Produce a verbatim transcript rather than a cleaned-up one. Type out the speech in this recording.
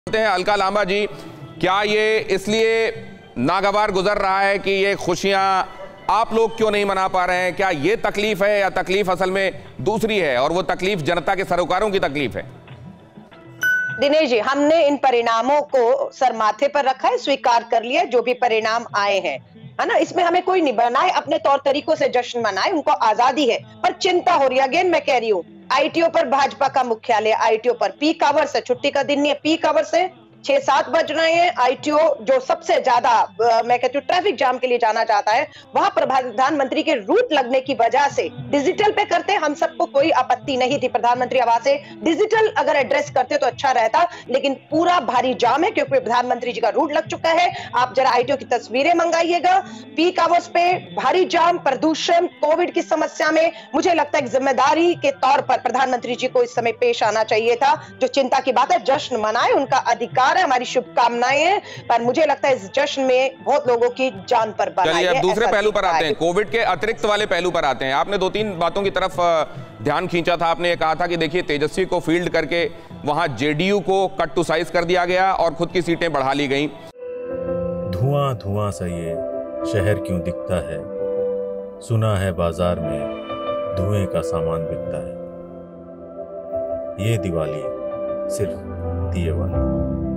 हैं अलका लांबा जी, क्या ये इसलिए नागवार गुजर रहा है कि ये खुशियां आप लोग क्यों नहीं मना पा रहे हैं? क्या ये तकलीफ है या तकलीफ असल में दूसरी है और वो तकलीफ जनता के सरोकारों की तकलीफ है? दिनेश जी, हमने इन परिणामों को सर माथे पर रखा है, स्वीकार कर लिया जो भी परिणाम आए हैं, है ना। इसमें हमें कोई नहीं बनाए, अपने तौर तरीकों से जश्न मनाए, उनको आजादी है। पर चिंता हो रही है, अगेन मैं कह रही हूँ, आईटीओ पर भाजपा का मुख्यालय, आईटीओ पर पीक आवर्स है, छुट्टी का दिन नहीं है, पीक आवर्स है, छह सात बज रहे हैं। आईटीओ जो सबसे ज्यादा मैं कहती हूँ ट्रैफिक जाम के लिए जाना चाहता है, वहां पर प्रधानमंत्री के रूट लगने की वजह से डिजिटल पे करते, हम सबको कोई आपत्ति नहीं थी। प्रधानमंत्री आवास से डिजिटल अगर एड्रेस करते तो अच्छा रहता, लेकिन पूरा भारी जाम है क्योंकि प्रधानमंत्री जी का रूट लग चुका है। आप जरा आईटीओ की तस्वीरें मंगाइएगा, पीक आवर्स पे भारी जाम, प्रदूषण, कोविड की समस्या में मुझे लगता है जिम्मेदारी के तौर पर प्रधानमंत्री जी को इस समय पेश आना चाहिए था। जो चिंता की बात है, जश्न मनाए, उनका अधिकार है, हमारी शुभकामनाएं हैं, पर मुझे लगता है इस जश्न में बहुत लोगों की जान पर बना है। चलिए अब दूसरे पहलू पर आते हैं, कोविड के अतिरिक्त वाले पहलू पर आते हैं। आपने दो तीन बातों की तरफ ध्यान खींचा था। आपने ये कहा था कि देखिए तेजस्वी को फील्ड करके वहां जेडीयू को कट टू साइज कर दिया गया और खुद की सीटें बढ़ा ली गई। धुआं धुआं सा ये शहर क्यों दिखता है, सुना है बाजार में धुएं का सामान बिकता है, ये दिवाली सिर्फ दिए वाली।